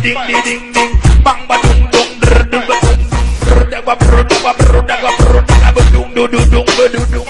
ding ding ding ding bang badung dung der der badung der gua brudung gua brudung gua brudung gua bedung dudung bedung